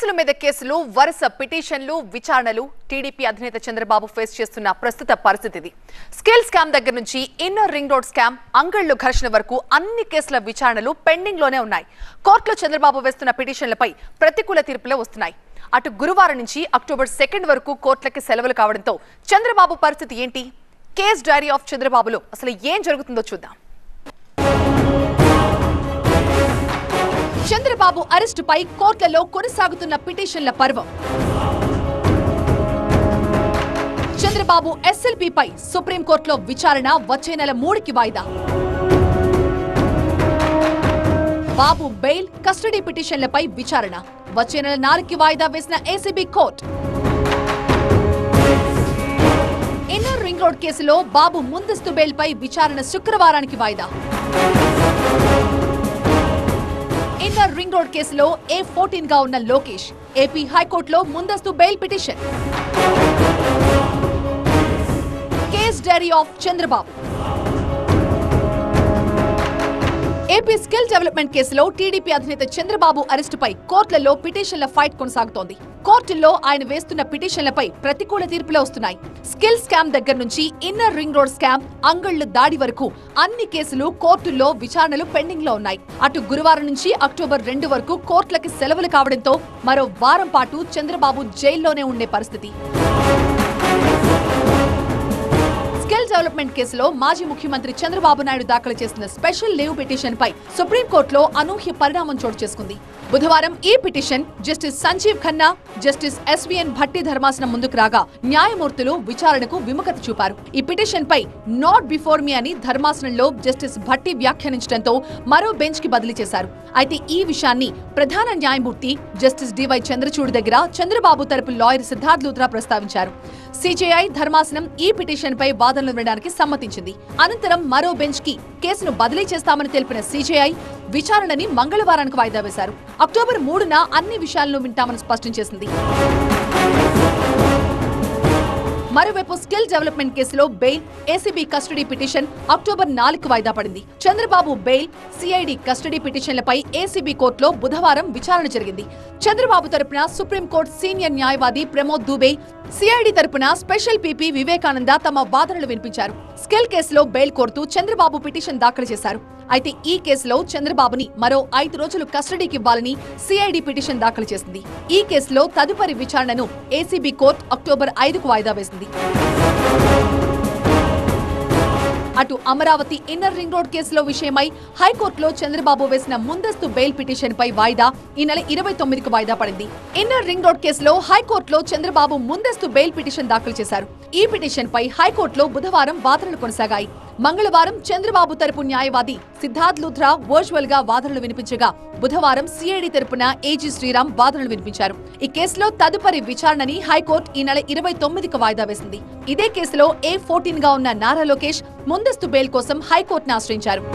కేసుల మీద కేసులు, వరుస పిటిషన్లు, విచారణలు టీడీపీ అధినేత చంద్రబాబు ఫేస్ చేస్తున్న ప్రస్తుత పరిస్థితి. స్కిల్ స్కామ్ దగ్గర నుంచి ఇన్నర్ రింగ్ రోడ్ స్కామ్, అంగళ్ళు ఘర్షణ వరకు అన్ని కేసుల విచారణలు పెండింగ్ లోనే ఉన్నాయి. కోర్టులో చంద్రబాబు వేస్తున్న పిటిషన్లపై ప్రతికూల తీర్పులే వస్తున్నాయి. అటు గురువారం నుంచి అక్టోబర్ 2 వరకు కోర్టులకి సెలవులు కావడంతో చంద్రబాబు పరిస్థితి ఏంటి? కేస్ డైరీ ఆఫ్ చంద్రబాబులో అసలు ఏం జరుగుతుందో చూద్దాం. చంద్రబాబు అరెస్టుపై కోర్టులలో కొనసాగుతున్న పిటిషన్ల పర్వం. చంద్రబాబు ఎస్ఎల్పీపై సుప్రీంకోర్టులో విచారణ వచ్చే నెల 3కి వాయిదా. బాబు బెయిల్, కస్టడీ పిటిషన్లపై విచారణ వచ్చే నెల 4కి వాయిదా వేసిన ACB court. Inner ring road కేసులో బాబు ముందస్తు బెయిల్ పై విచారణ శుక్రవారానికి వాయిదా. ఇన్నర్ రింగ్ రోడ్ కేసులో A14 గా ఉన్న లోకేష్ ఏపీ హైకోర్టులో ముందస్తు bail petition. Case diary of Chandrababu. AP skill development కేసులో టీడీపీ అధినేత చంద్రబాబు అరెస్టుపై కోర్టులలో పిటిషన్ల ఫైట్ కొనసాగుతోంది. కోర్టుల్లో ఆయన వేస్తున్న పిటిషన్లపై ప్రతికూల తీర్పులే వస్తున్నాయి. స్కిల్ స్కామ్ దగ్గర నుంచి ఇన్నర్ రింగ్ రోడ్ స్కామ్, అంగళ్ళు దాడి వరకు అన్ని కేసులు కోర్టుల్లో విచారణలు పెండింగ్ లో ఉన్నాయి. అటు గురువారం నుంచి అక్టోబర్ 2 వరకు కోర్టులకి సెలవులు కావడంతో మరో వారం పాటు చంద్రబాబు జైల్లోనే ఉండే పరిస్థితి. స్కిల్ డెవలప్మెంట్ కేసులో మాజీ ముఖ్యమంత్రి చంద్రబాబు నాయుడు దాఖలు చేసిన స్పెషల్ లీవ్ పిటిషన్ పై సుప్రీంకోర్టులో అనూహ్య పరిణామం చోటు చేసుకుంది. బుధవారం ఈ petition justice Sanjiv Khanna, justice SVN Bhatti ధర్మాసనం ముందుకు రాగా న్యాయమూర్తులు విచారణకు విముఖత చూపారు. ఈ పిటిషన్ పై నాట్ బిఫోర్ మీ అని ధర్మాసనంలో జస్టిస్ భట్టి వ్యాఖ్యానించడంతో మరో బెంచ్ కి బదిలీ చేశారు. అయితే ఈ విషయాన్ని ప్రధాన న్యాయమూర్తి జస్టిస్ డివై చంద్రచూడ్ దగ్గర చంద్రబాబు తరపు లాయర్ సిద్ధార్థ్ లూథ్రా ప్రస్తావించారు. సిజేఐ ధర్మాసనం ఈ పిటిషన్ పై వాదనలు వినడానికి సమ్మతించింది. అనంతరం మరో బెంచ్ కి కేసును బదిలీ చేస్తామని తెలిపిన సిజేఐ విచారణని మంగళవారానికి వాయిదా వేశారు. అక్టోబర్ 3న అన్ని విషయాలను వింటామని స్పష్టం చేసింది. మరోవైపు స్కిల్ డెవలప్మెంట్ కేసులో bail, ACB custody petition October 4కు వాయిదా పడింది. చంద్రబాబు బెయిల్, సిఐడి కస్టడీ పిటిషన్లపై ఏసీబీ కోర్టులో బుధవారం విచారణ జరిగింది. చంద్రబాబు తరపున సుప్రీంకోర్టు సీనియర్ న్యాయవాది ప్రమోద్ దుబే, సిఐడి తరపున స్పెషల్ పీపీ వివేకానంద తమ వాదనలు వినిపించారు. స్కిల్ కేసులో బెయిల్ కోరుతూ చంద్రబాబు పిటిషన్ దాఖలు చేశారు. అయితే ఈ కేసులో చంద్రబాబుని మరో 5 రోజులు కస్టడీకి ఇవ్వాలని సిఐడి పిటిషన్ దాఖలు చేసింది. ఈ కేసులో తదుపరి విచారణను ఏసీబీ కోర్టు అక్టోబర్ 5కు వాయిదా వేసింది. అటు అమరావతి ఇన్నర్ రింగ్ రోడ్ కేసులో విషయమై హైకోర్టులో చంద్రబాబు వేసిన ముందస్తు బెయిల్ పిటిషన్ పై వాయిదా ఈ నెల 29కు వాయిదా పడింది. ఇన్నర్ రింగ్ రోడ్ కేసులో హైకోర్టులో చంద్రబాబు ముందస్తు బెయిల్ పిటిషన్ దాఖలు చేశారు. ఈ పిటిషన్ పై హైకోర్టులో బుధవారం వాదనలు కొనసాగాయి. మంగళవారం చంద్రబాబు తరపు న్యాయవాది సిద్ధార్థ్ లూథ్రా వర్చువల్ గా వాదనలు వినిపించగా బుధవారం సిఐడి తరపున ఏజీ శ్రీరామ్ వాదనలు వినిపించారు. ఈ కేసులో తదుపరి విచారణని హైకోర్టు ఈ నెల 29కు వాయిదా వేసింది. ఇదే కేసులో A14 గా ఉన్న నారా లోకేష్ ముందస్తు బెయిల్ కోసం హైకోర్టును ఆశ్రయించారు.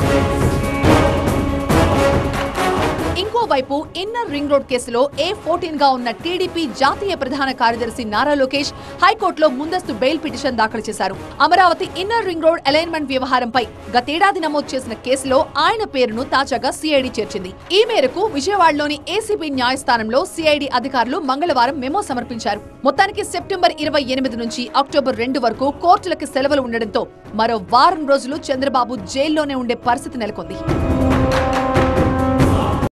ఇంకోవైపు ఇన్నర్ రింగ్ రోడ్ కేసులో A14 గా ఉన్న టీడీపీ జాతీయ ప్రధాన కార్యదర్శి నారా లోకేష్ హైకోర్టులో ముందస్తు బెయిల్ పిటిషన్ దాఖలు చేశారు. Amaravati inner ring road alignment వ్యవహారంపై గతేడాది నమోదు చేసిన కేసులో ఆయన పేరును తాజాగా సిఐడి చేర్చింది. ఈ మేరకు విజయవాడలోని ఏసీబీ న్యాయస్థానంలో సిఐడి అధికారులు మంగళవారం మెమో సమర్పించారు. మొత్తానికి సెప్టెంబర్ 28 నుంచి అక్టోబర్ 2 వరకు కోర్టులకు సెలవులు ఉండడంతో మరో వారం రోజులు చంద్రబాబు జైల్లోనే ఉండే పరిస్థితి నెలకొంది.